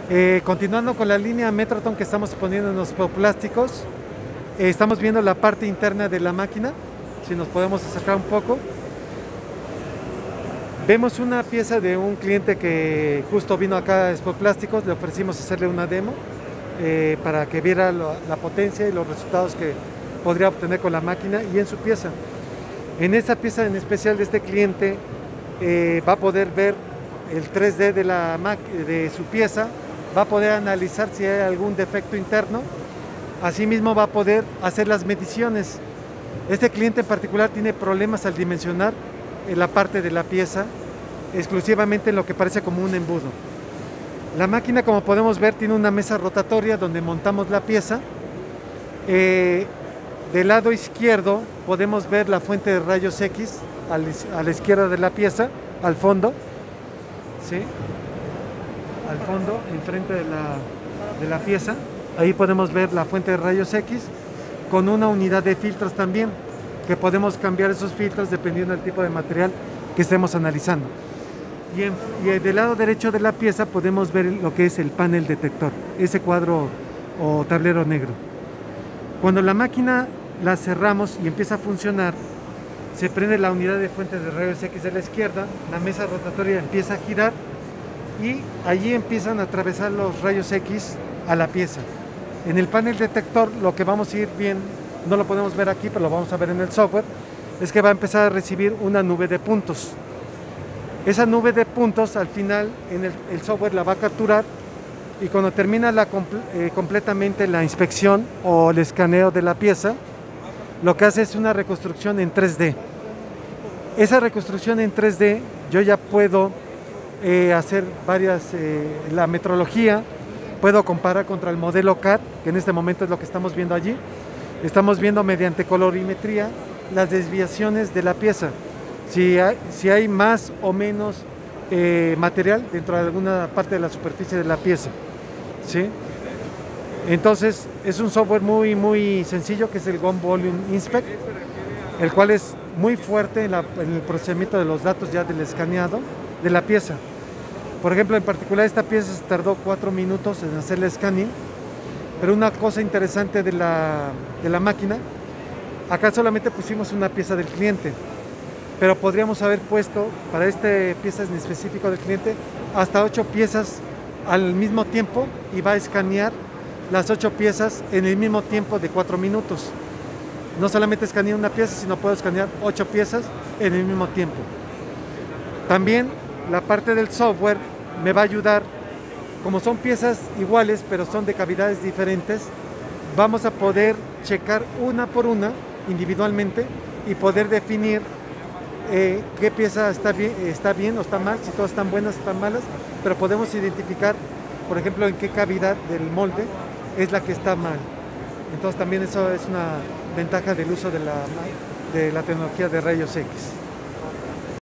Continuando con la línea Metroton que estamos poniendo en los plásticos, estamos viendo la parte interna de la máquina. Si nos podemos acercar un poco, vemos una pieza de un cliente que justo vino acá a Expo Plásticos. Le ofrecimos hacerle una demo para que viera la potencia y los resultados que podría obtener con la máquina y en su pieza. En esta pieza en especial de este cliente va a poder ver el 3D de su pieza, va a poder analizar si hay algún defecto interno. Asimismo va a poder hacer las mediciones. Este cliente en particular tiene problemas al dimensionar la parte de la pieza, exclusivamente en lo que parece como un embudo. La máquina, como podemos ver, tiene una mesa rotatoria donde montamos la pieza. Del lado izquierdo podemos ver la fuente de rayos X a la izquierda de la pieza, al fondo, ¿sí? Al fondo, enfrente de la pieza. Ahí podemos ver la fuente de rayos X con una unidad de filtros también, que podemos cambiar esos filtros dependiendo del tipo de material que estemos analizando. Y del lado derecho de la pieza podemos ver lo que es el panel detector, ese cuadro o tablero negro. Cuando la máquina la cerramos y empieza a funcionar, se prende la unidad de fuentes de rayos X de la izquierda, la mesa rotatoria empieza a girar y allí empiezan a atravesar los rayos X a la pieza. En el panel detector lo que vamos a ir viendo, no lo podemos ver aquí, pero lo vamos a ver en el software, es que va a empezar a recibir una nube de puntos. Esa nube de puntos al final el software la va a capturar, y cuando termina completamente la inspección o el escaneo de la pieza, lo que hace es una reconstrucción en 3D. Esa reconstrucción en 3D yo ya puedo hacer la metrología, puedo comparar contra el modelo CAD, que en este momento es lo que estamos viendo allí. Estamos viendo mediante colorimetría las desviaciones de la pieza, si hay más o menos material dentro de alguna parte de la superficie de la pieza, ¿sí? Entonces es un software muy sencillo, que es el GOM Volume Inspect, el cual es muy fuerte en el procesamiento de los datos ya del escaneado de la pieza. Por ejemplo, en particular esta pieza se tardó 4 minutos en hacer el scanning, pero una cosa interesante de la máquina, acá solamente pusimos una pieza del cliente, pero podríamos haber puesto para esta pieza en específico del cliente hasta 8 piezas al mismo tiempo, y va a escanear las 8 piezas en el mismo tiempo de 4 minutos. No solamente escanea una pieza, sino puedo escanear 8 piezas en el mismo tiempo. También la parte del software me va a ayudar, como son piezas iguales pero son de cavidades diferentes, vamos a poder checar una por una individualmente y poder definir qué pieza está bien o está mal, si todas están buenas o están malas, pero podemos identificar, por ejemplo, en qué cavidad del molde es la que está mal. Entonces también eso es una ventaja del uso de la tecnología de rayos X.